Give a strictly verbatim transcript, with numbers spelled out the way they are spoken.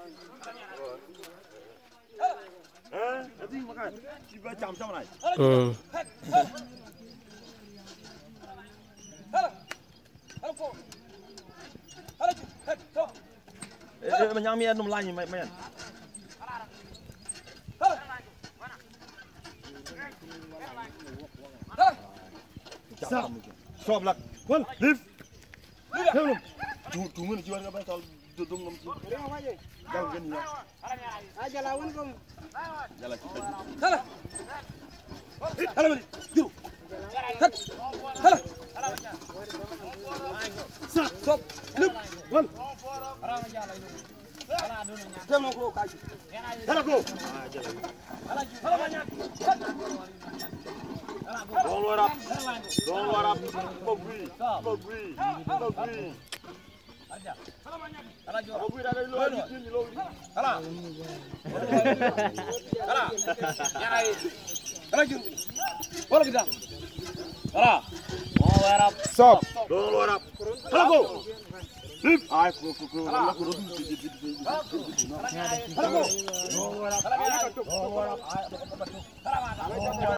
Eh, nanti makan. Tiba jam sama này. Ừ. Eh, menyang mi anum lagi main main. Stop. Stop lak. Wal, lift. Hello. Tu tu mana jual apa tal dudung ngam tu. Jauh kan ya. Aja lawan kau. Jalan kita. Salah. Salah balik. Dulu. Salah. Stop. Stop. Lift. Wal. Jangan kau kaji. Salah bro. Salah banyak. Don't load up. Don't load up. Bobby. Bobby. Bobby. Bobby dah ada load ni load. Salah. Salah. Nyari. Salah jun. Bola kita. Salah. Don't load up. Stop. Don't load up. Salah go. Lift. Ay, go go go. Allah go. Salah go. Don't load up. Salah go. Don't load up.